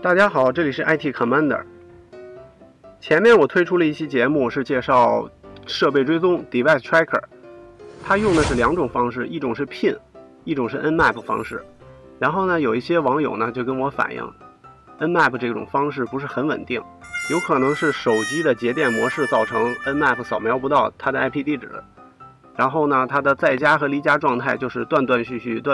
大家好，这里是 IT Commander。前面我推出了一期节目，是介绍设备追踪 Device Tracker， 它用的是两种方式，一种是 PIN， 一种是 Nmap 方式。然后呢，有一些网友呢就跟我反映 ，Nmap 这种方式不是很稳定，有可能是手机的节点模式造成 Nmap 扫描不到它的 IP 地址，然后呢，它的在家和离家状态就是断断续续，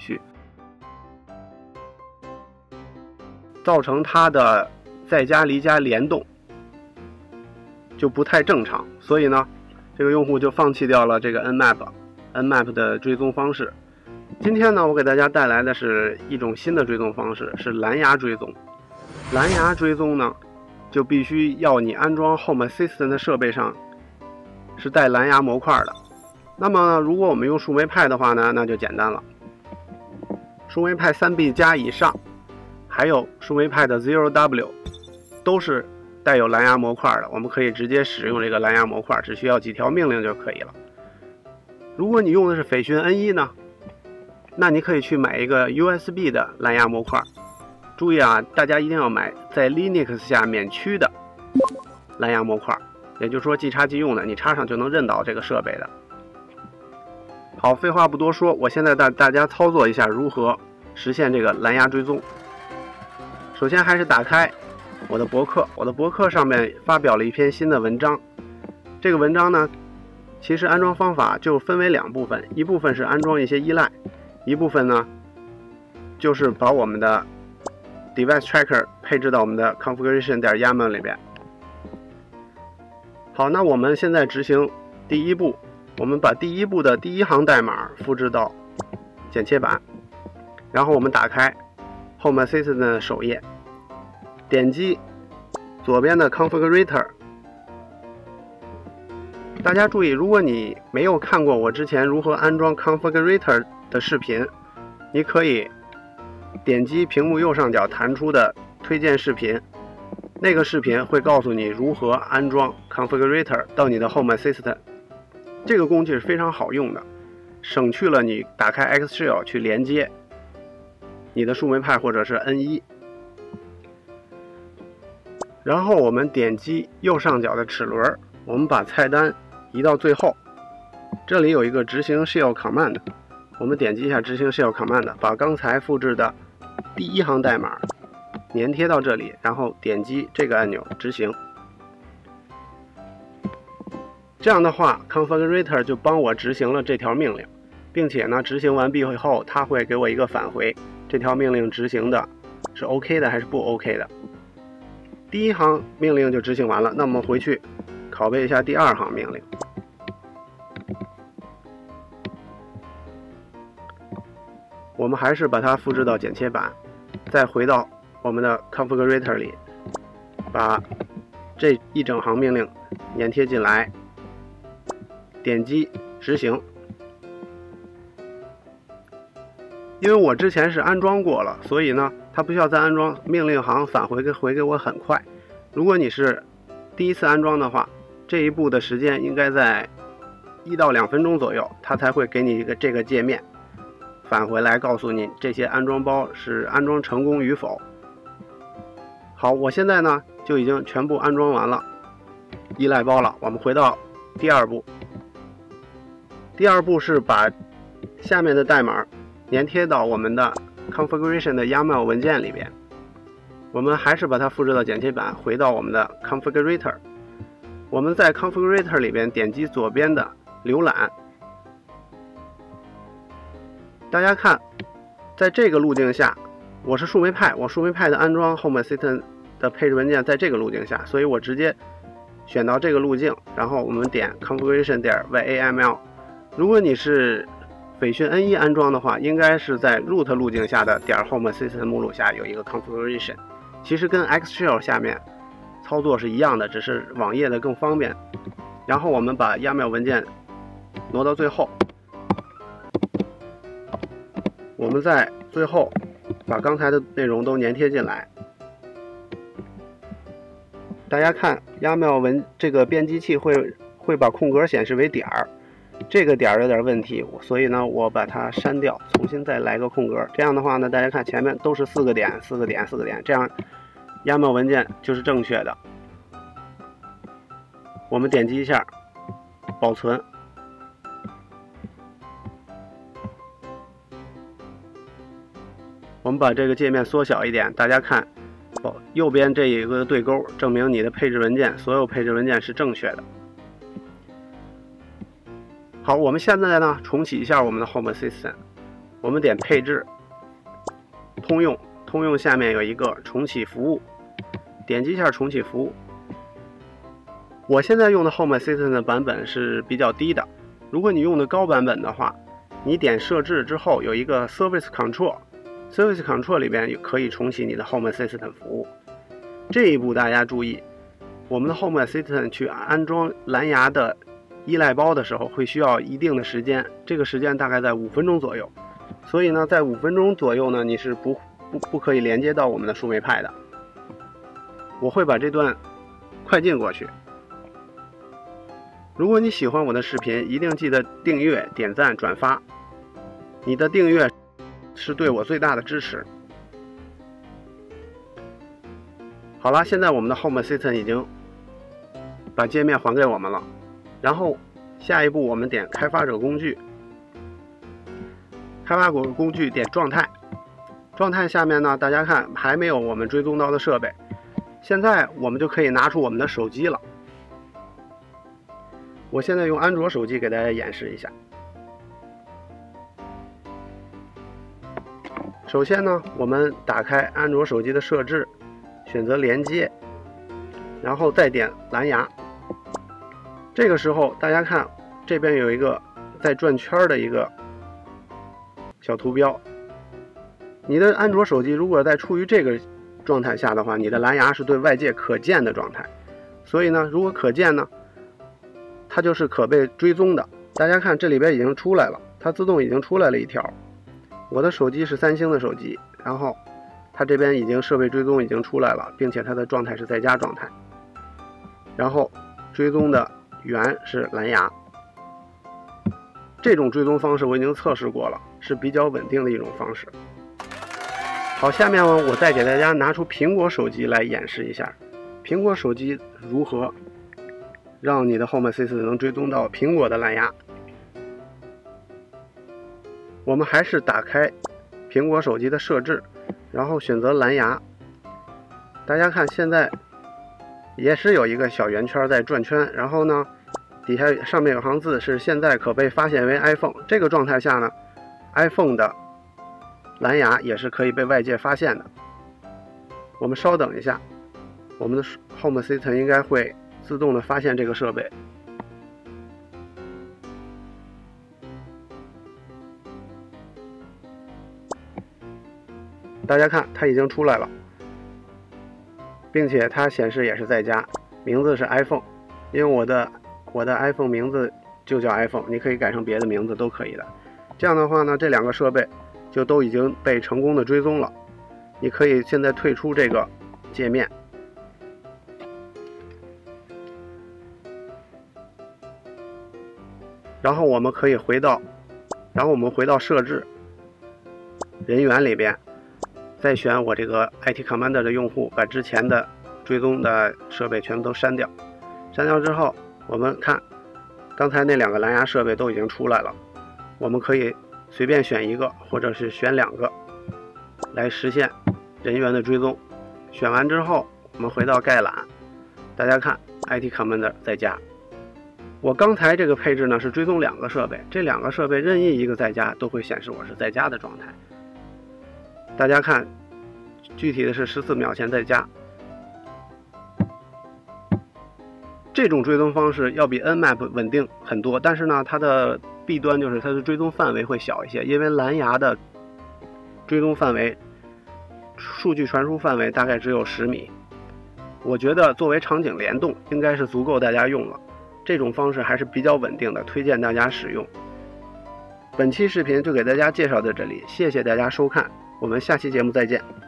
造成它的在家离家联动就不太正常，所以呢，这个用户就放弃掉了这个 Nmap 的追踪方式。今天呢，我给大家带来的是一种新的追踪方式，是蓝牙追踪。蓝牙追踪呢，就必须要你安装 Home Assistant 的设备上是带蓝牙模块的。那么呢，如果我们用树莓派的话呢，那就简单了。树莓派 3B 加以上，还有树莓派的 0W 都是带有蓝牙模块的，我们可以直接使用这个蓝牙模块，只需要几条命令就可以了。如果你用的是斐讯 N1 呢，那你可以去买一个 USB 的蓝牙模块。注意啊，大家一定要买在 Linux 下免区的蓝牙模块，也就是说即插即用的，你插上就能认到这个设备的。好，废话不多说，我现在带大家操作一下如何实现这个蓝牙追踪。首先还是打开我的博客，我的博客上面发表了一篇新的文章。这个文章呢，其实安装方法就分为两部分，一部分是安装一些依赖，一部分呢就是把我们的 Device Tracker 配置到我们的 configuration.yaml 里边。好，那我们现在执行第一步，我们把第一步的第一行代码复制到剪切板，然后我们打开 Home Assistant 的首页，点击左边的 Configurator。大家注意，如果你没有看过我之前如何安装 Configurator 的视频，你可以点击屏幕右上角弹出的推荐视频，那个视频会告诉你如何安装 Configurator 到你的 Home Assistant。这个工具是非常好用的，省去了你打开 Xshell 去连接你的树莓派或者是 N1。然后我们点击右上角的齿轮，我们把菜单移到最后，这里有一个执行 Shell Command， 我们点击一下执行 Shell Command， 把刚才复制的第一行代码粘贴到这里，然后点击这个按钮执行。这样的话 Configurator 就帮我执行了这条命令，并且呢执行完毕以后，它会给我一个返回，这条命令执行的是 OK 的还是不 OK 的。第一行命令就执行完了，那么回去拷贝一下第二行命令。我们还是把它复制到剪切板，再回到我们的 Configurator 里，把这一整行命令粘贴进来，点击执行。因为我之前是安装过了，所以呢它不需要再安装，命令行返回给我很快。如果你是第一次安装的话，这一步的时间应该在1到2分钟左右，它才会给你一个这个界面返回来告诉你这些安装包是安装成功与否。好，我现在呢就已经全部安装完了依赖包了。我们回到第二步，第二步是把下面的代码粘贴到我们的 configuration 的 YAML 文件里边。我们还是把它复制到剪切板，回到我们的 configurator。我们在 configurator 里边点击左边的浏览。大家看，在这个路径下，我是树莓派，我树莓派的安装 Home Assistant 的配置文件在这个路径下，所以我直接选到这个路径，然后我们点 configuration.yaml。如果你是斐讯 N1 安装的话，应该是在 root 路径下的点 Home Assistant 目录下有一个 configuration， 其实跟 Xshell 下面操作是一样的，只是网页的更方便。然后我们把 YAML 文件挪到最后，我们在最后把刚才的内容都粘贴进来。大家看 YAML 这个编辑器会把空格显示为点儿，这个点有点问题，所以呢我把它删掉，重新再来个空格。这样的话呢，大家看前面都是4个点，4个点，4个点，这样 YAML 文件就是正确的。我们点击一下保存，我们把这个界面缩小一点，大家看右边这一个对勾，证明你的配置文件所有配置文件是正确的。好，我们现在呢重启一下我们的 Home Assistant， 我们点配置通用，通用下面有一个重启服务，点击一下重启服务。我现在用的 Home Assistant 的版本是比较低的，如果你用的高版本的话，你点设置之后有一个 Service Control，Service Control 里边可以重启你的 Home Assistant 服务。这一步大家注意，我们的 Home Assistant 去安装蓝牙的依赖包的时候会需要一定的时间，这个时间大概在5分钟左右。所以呢，在5分钟左右呢，你是不可以连接到我们的树莓派的。我会把这段快进过去。如果你喜欢我的视频，一定记得订阅、点赞、转发。你的订阅是对我最大的支持。好了，现在我们的 Home Assistant 已经把界面还给我们了。然后下一步我们点开发者工具，开发者工具点状态，状态下面呢，大家看还没有我们追踪到的设备。现在我们就可以拿出我们的手机了。我现在用安卓手机给大家演示一下。首先呢，我们打开安卓手机的设置，选择连接，然后再点蓝牙。这个时候大家看这边有一个在转圈的一个小图标。你的安卓手机如果在处于这个状态下的话，你的蓝牙是对外界可见的状态。所以呢，如果可见呢，它就是可被追踪的。大家看这里边已经出来了，它自动已经出来了一条。我的手机是三星的手机，然后它这边已经设备追踪已经出来了，并且它的状态是在家状态。然后追踪的源是蓝牙。这种追踪方式我已经测试过了，是比较稳定的一种方式。好，下面呢，我再给大家拿出苹果手机来演示一下，苹果手机如何让你的 Home Assistant 能追踪到苹果的蓝牙。我们还是打开苹果手机的设置，然后选择蓝牙。大家看现在也是有一个小圆圈在转圈，然后呢底下上面有行字是现在可被发现为 iPhone。 这个状态下呢， iPhone 的蓝牙也是可以被外界发现的。我们稍等一下，我们的 Home Assistant 应该会自动的发现这个设备。大家看它已经出来了，并且它显示也是在家，名字是 iPhone。 因为我的 iPhone 名字就叫 iPhone， 你可以改成别的名字都可以的。这样的话呢，这两个设备就都已经被成功的追踪了。你可以现在退出这个界面，然后我们回到设置人员里边，再选我这个 IT Commander 的用户，把之前的追踪的设备全部都删掉。删掉之后，我们看刚才那两个蓝牙设备都已经出来了。我们可以随便选一个，或者是选两个来实现人员的追踪。选完之后，我们回到概览，大家看 IT Commander 在家。我刚才这个配置呢是追踪两个设备，这两个设备任意一个在家都会显示我是在家的状态。大家看，具体的是14秒前在家。这种追踪方式要比 Nmap 稳定很多，但是呢，它的弊端就是它的追踪范围会小一些，因为蓝牙的追踪范围、数据传输范围大概只有10米。我觉得作为场景联动，应该是足够大家用了。这种方式还是比较稳定的，推荐大家使用。本期视频就给大家介绍到这里，谢谢大家收看，我们下期节目再见。